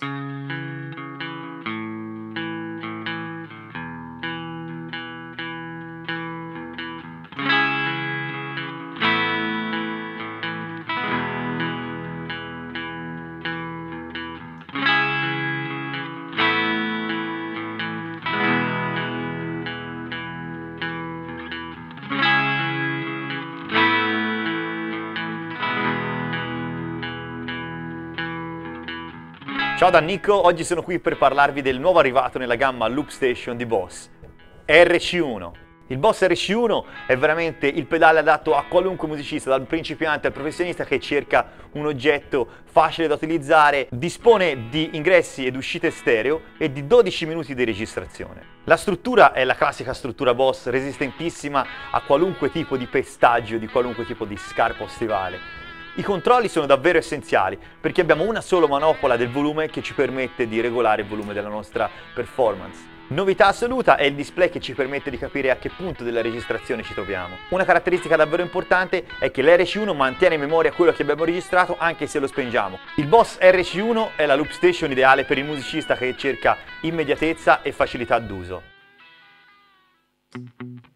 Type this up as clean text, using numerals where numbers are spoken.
Ciao da Nico, oggi sono qui per parlarvi del nuovo arrivato nella gamma Loop Station di Boss, RC1. Il Boss RC1 è veramente il pedale adatto a qualunque musicista, dal principiante al professionista che cerca un oggetto facile da utilizzare, dispone di ingressi ed uscite stereo e di 12 minuti di registrazione. La struttura è la classica struttura Boss, resistentissima a qualunque tipo di pestaggio, di qualunque tipo di scarpa o stivale. I controlli sono davvero essenziali perché abbiamo una sola manopola del volume che ci permette di regolare il volume della nostra performance. Novità assoluta è il display che ci permette di capire a che punto della registrazione ci troviamo. Una caratteristica davvero importante è che l'RC1 mantiene in memoria quello che abbiamo registrato anche se lo spengiamo. Il Boss RC1 è la loop station ideale per il musicista che cerca immediatezza e facilità d'uso.